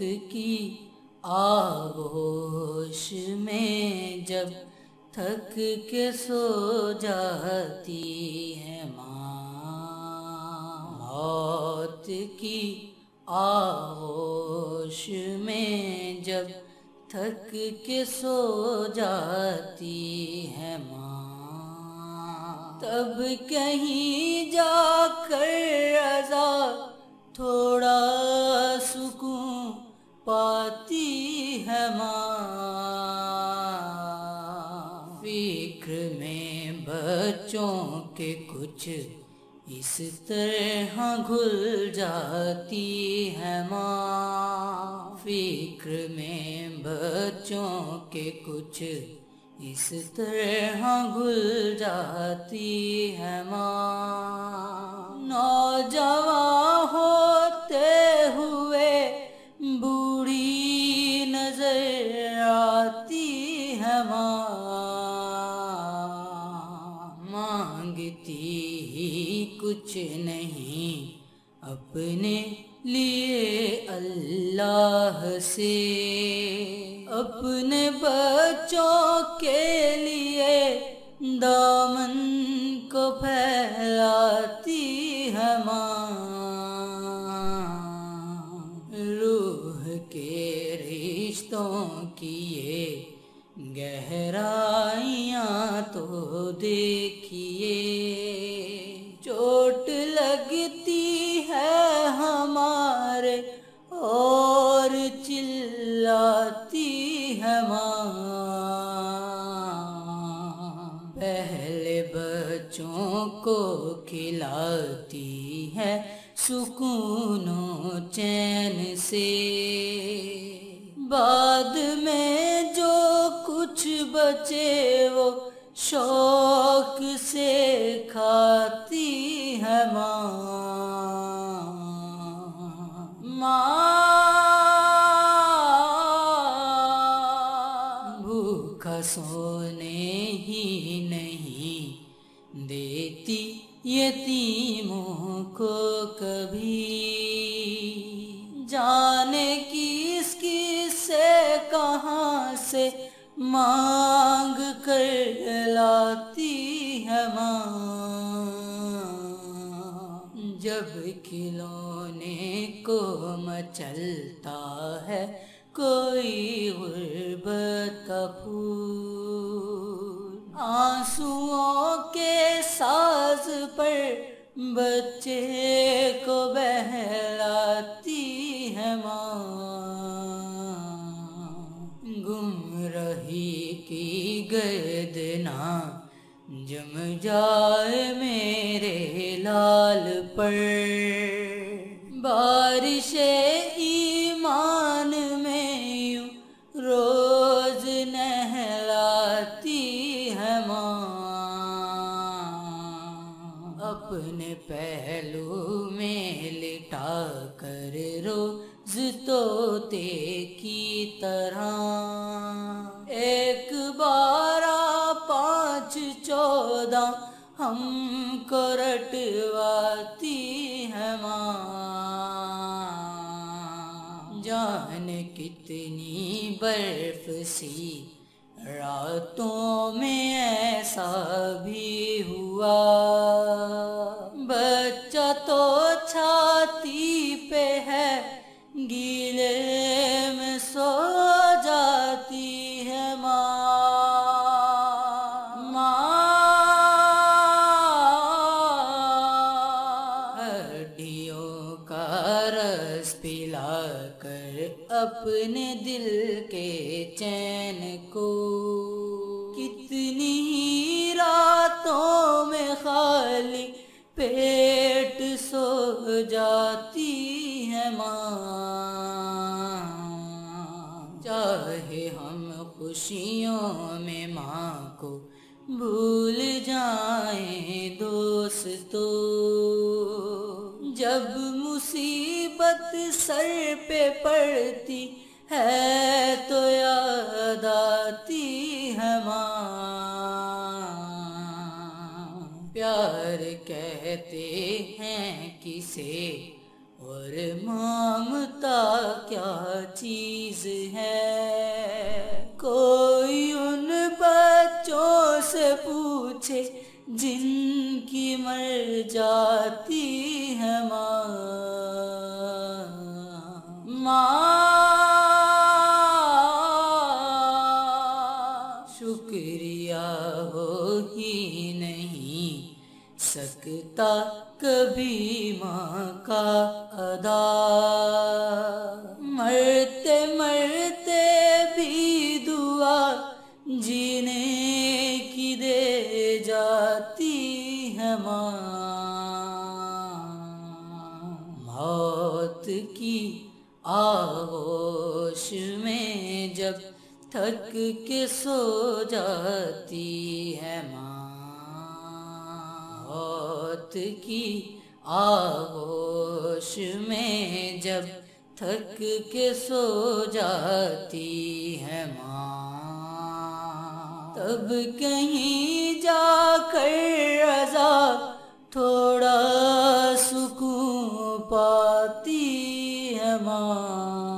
کی آغوش میں جب تھک کے سو جاتی ہے ماں، موت کی آغوش میں جب تھک کے سو جاتی ہے ماں، تب کہیں جا کر رضا تھوڑا سکون پاتی ہے ماں۔ فکر میں بچوں کے کچھ اس طرح گھل جاتی ہے ماں، فکر میں بچوں کے کچھ اس طرح گھل جاتی ہے ماں۔ نوجوان ہوتے ہوئے بوڑھی نظر آتی ہے ماں، مانگتی ہی کچھ نہیں اپنے لیے اللہ سے، اپنے بچوں کے لیے دامن کو پھیلاتی ہے ماں۔ روح کے رشتوں کی یہ گہرائیاں تو دیکھیے، چوٹ لگتی ہے ہمارے اور چلاتی ہے ماں، پہلے بچوں کو کھلاتی ہے سکون و چین سے، بعد میں جو کچھ بچے وہ شوق سے کھاتی ہے ماں۔ بھوکا سونے ہی نہیں دیتی یتیموں کو کبھی، جانے کس کس سے کہاں سے مانگ کر لاتی ہے ماں، جب کھلونے کو مچلتا ہے کوئی غربت کا پھول، آنسوؤں کے ساز پر بچے کو بہلاتی ہے ماں، گمراہی کی گردنا جم جائے میرے لال پر، بارش ایمان میں یوں روز نہلاتی ہے ماں، اپنے پہلو میں لٹا کر روز طوطے کی طرح، ایک 12 5 14 ہم کو رٹواتی ہے ماں، جانے کتنی برف سی راتوں میں ایسا بھی ہوا، بچہ تو چھاتی پہ ہے گیلے میں سو جاتی ہے ماں، ہڈیوں کا رس پلا کر اپنے دل کے چین کو، کتنی راتوں میں خالی پیٹ سو جاتی ہے ماں، چاہے ہم خوشیوں میں ماں کو بھول جائیں دوستو، جب مصیبت سر پہ پڑتی ہے تو یاد آتی ہے ماں، پیار کہتے ہیں کسے اور مامتا کیا چیز ہے، کوئی ان بچوں سے پوچھے جن کی مر جاتی ہے ماں۔ شکریہ ہو ہی نہیں سکتا کبھی ماں کا ادا، مرتے مرتے بھی دعا جینے کی دے جاتی ہے ماں۔ موت کی آغوش میں جب تھک کے سو جاتی ہے ماں، موت کی آغوش میں جب تھک کے سو جاتی ہے ماں، تب کہیں جا کر رضا تھوڑا سکون پاتی ہے ماں۔